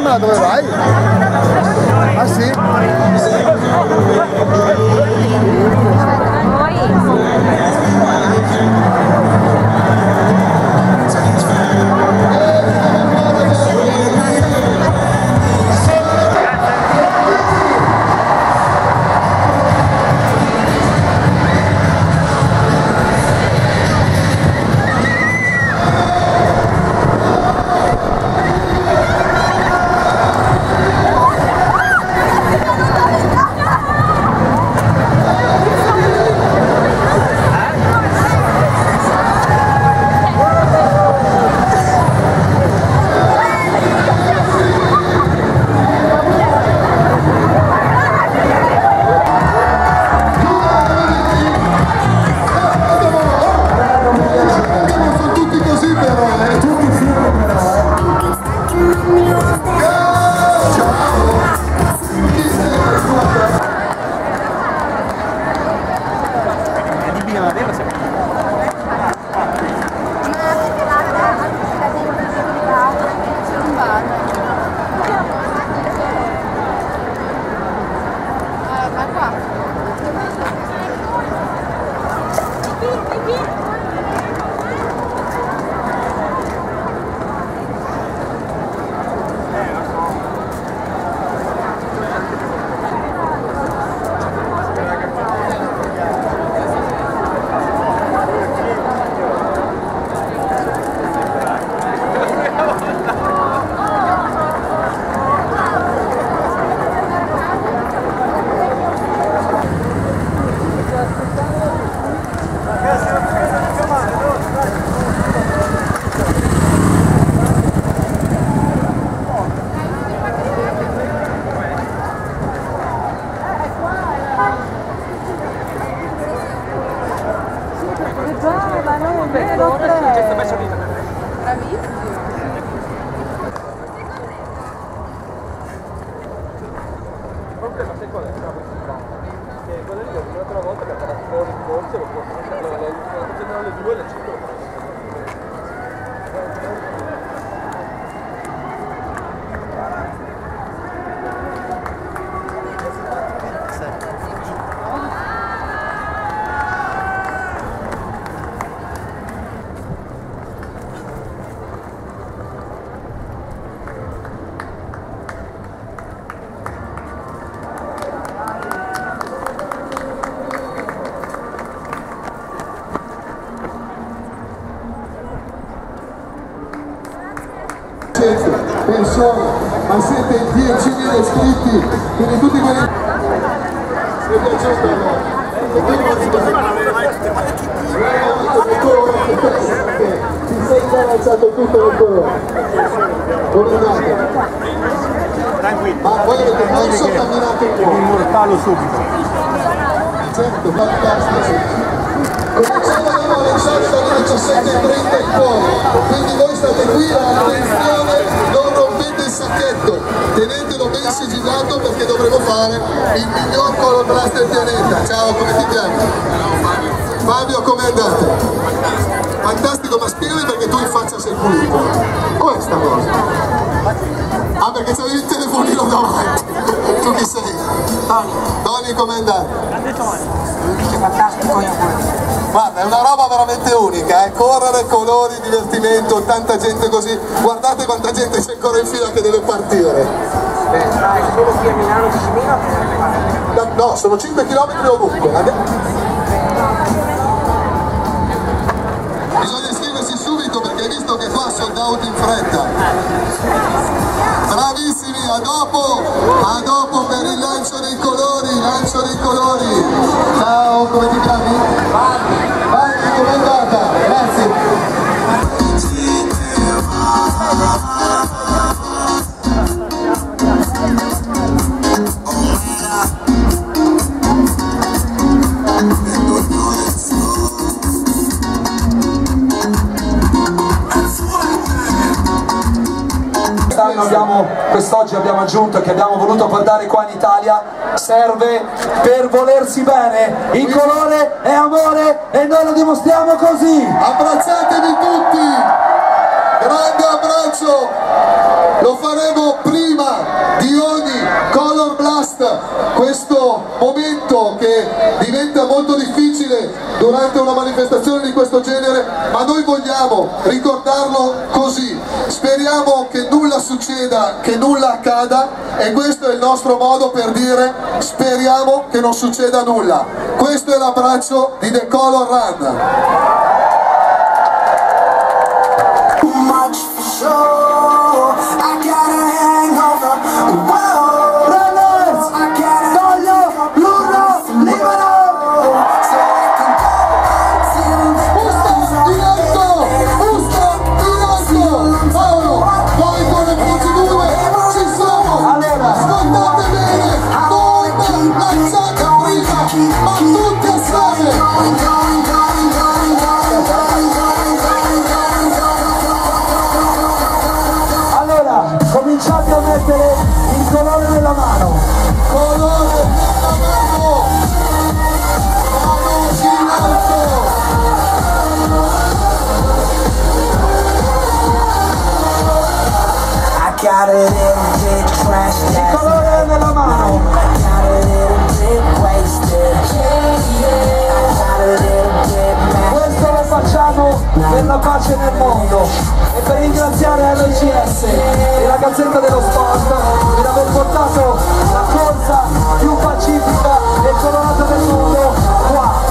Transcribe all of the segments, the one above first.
Anna, dove vai? Ah sì? Persone, ma siete 10.000 iscritti, quindi tutti quelli mi è piaciuto ti sei già alzato tutto il colore, come andate? Tranquillo, ma voi avete perso o camminato un po'? Immortalo subito, certo, fantastico. Cominciamo alle solite alle 17:30 in poi, quindi voi state qui, attenzione, non rompete il sacchetto, tenetelo ben sigillato perché dovremo fare il miglior coloblast del pianeta. Ciao, come ti chiami? Fabio, come andate? Fantastico, ma spiegami perché tu in faccia sei pulito. Com'è sta cosa? Ah, perché c'avevi il telefonino davanti. Tu chi sei? Tony. Tony, come andate? Fantastico, io. Guarda, è una roba veramente unica, correre, colori, divertimento, tanta gente così. Guardate quanta gente c'è ancora in fila che deve partire. Solo qui a Milano 10.000? No, sono 5 km ovunque. Bisogna iscriversi subito perché hai visto che qua sold out in fretta. Bravissimi, a dopo per il lancio dei colori, Ciao, come ti chiami? Vai, come è andata? Grazie. Quest'oggi abbiamo aggiunto che abbiamo voluto portare qua in Italia, serve per volersi bene, il colore è amore e noi lo dimostriamo così. Abbracciatevi tutti, grande abbraccio. lo faremo prima di ogni Color Blast, questo momento che diventa molto difficile durante una manifestazione di questo genere, ma noi vogliamo ricordarlo così. Speriamo che nulla succeda, che nulla accada, e questo è il nostro modo per dire speriamo che non succeda nulla. Questo è l'abbraccio di The Color Run. Cominciate a mettere il colore nella mano. Colore nella mano! Mano in alto! Il colore nella mano. Questo lo facciamo per la pace nel mondo e per ringraziare RCS e la Gazzetta dello Sport per aver portato la corsa più pacifica e colorata del mondo qua.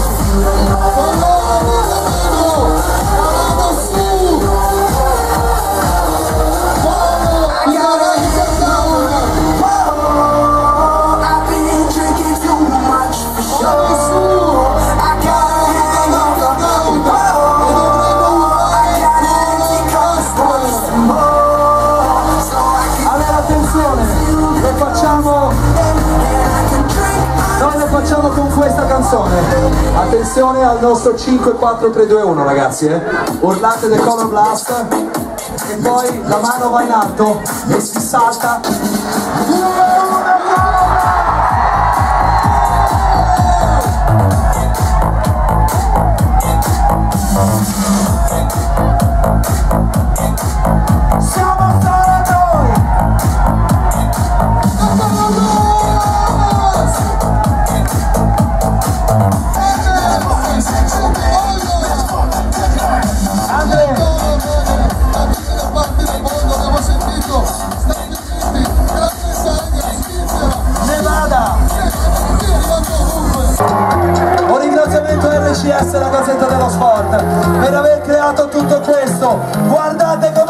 Noi lo facciamo con questa canzone. Attenzione al nostro 5, 4, 3, 2, 1 ragazzi, urlate The Color Blast e poi la mano va in alto e si salta. 2, 1, siamo solo noi! Un ringraziamento a RCS e alla Gazzetta dello Sport per aver creato tutto questo. Guardate come